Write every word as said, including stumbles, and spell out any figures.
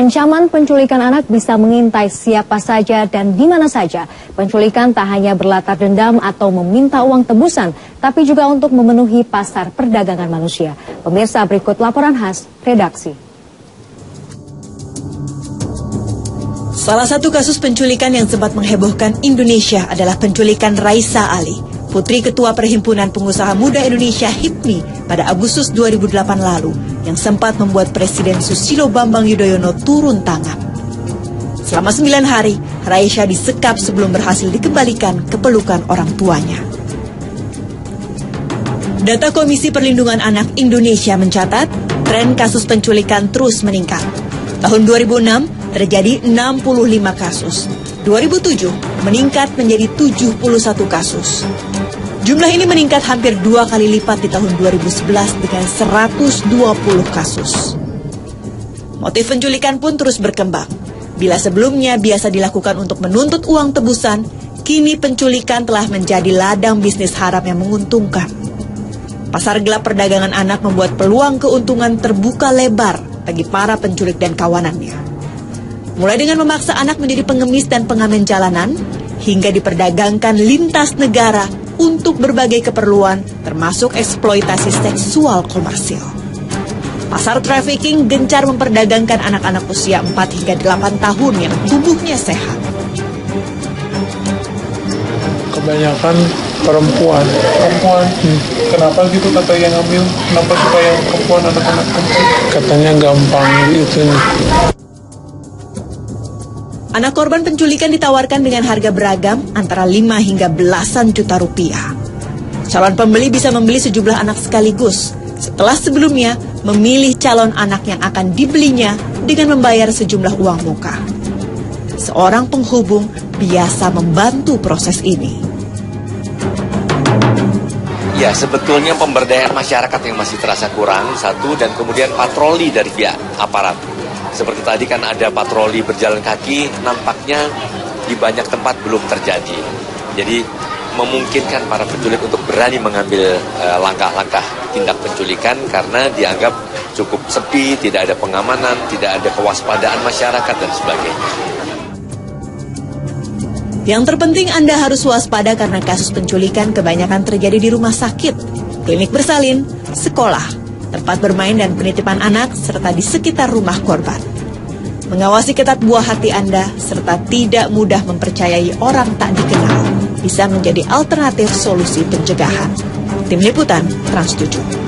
Ancaman penculikan anak bisa mengintai siapa saja dan di mana saja. Penculikan tak hanya berlatar dendam atau meminta uang tebusan, tapi juga untuk memenuhi pasar perdagangan manusia. Pemirsa, berikut laporan khas redaksi. Salah satu kasus penculikan yang sempat menghebohkan Indonesia adalah penculikan Raisa Ali, putri Ketua Perhimpunan Pengusaha Muda Indonesia (H I P M I) pada Agustus dua ribu delapan lalu, yang sempat membuat Presiden Susilo Bambang Yudhoyono turun tangan. Selama sembilan hari, Raisa disekap sebelum berhasil dikembalikan ke pelukan orang tuanya. Data Komisi Perlindungan Anak Indonesia mencatat, tren kasus penculikan terus meningkat. Tahun dua ribu enam terjadi enam puluh lima kasus, dua ribu tujuh meningkat menjadi tujuh puluh satu kasus. Jumlah ini meningkat hampir dua kali lipat di tahun dua ribu sebelas dengan seratus dua puluh kasus. Motif penculikan pun terus berkembang. Bila sebelumnya biasa dilakukan untuk menuntut uang tebusan, kini penculikan telah menjadi ladang bisnis haram yang menguntungkan. Pasar gelap perdagangan anak membuat peluang keuntungan terbuka lebar bagi para penculik dan kawanannya. Mulai dengan memaksa anak menjadi pengemis dan pengamen jalanan, hingga diperdagangkan lintas negara untuk berbagai keperluan, termasuk eksploitasi seksual komersil. Pasar trafficking gencar memperdagangkan anak-anak usia empat hingga delapan tahun yang tubuhnya sehat. Kebanyakan perempuan. Perempuan. Hmm. Kenapa gitu kata yang ngambil? Kenapa suka yang perempuan, anak-anak kecil? Katanya gampang gitu. Anak korban penculikan ditawarkan dengan harga beragam antara lima hingga belasan juta rupiah. Calon pembeli bisa membeli sejumlah anak sekaligus, setelah sebelumnya memilih calon anak yang akan dibelinya dengan membayar sejumlah uang muka. Seorang penghubung biasa membantu proses ini. Ya, sebetulnya pemberdayaan masyarakat yang masih terasa kurang, satu, dan kemudian patroli dari pihak aparat. Seperti tadi kan ada patroli berjalan kaki, nampaknya di banyak tempat belum terjadi. Jadi memungkinkan para penculik untuk berani mengambil uh, langkah-langkah tindak penculikan karena dianggap cukup sepi, tidak ada pengamanan, tidak ada kewaspadaan masyarakat dan sebagainya. Yang terpenting Anda harus waspada karena kasus penculikan kebanyakan terjadi di rumah sakit, klinik bersalin, sekolah, tempat bermain dan penitipan anak, serta di sekitar rumah korban. Mengawasi ketat buah hati Anda, serta tidak mudah mempercayai orang tak dikenal, bisa menjadi alternatif solusi pencegahan. Tim Liputan, Trans tujuh.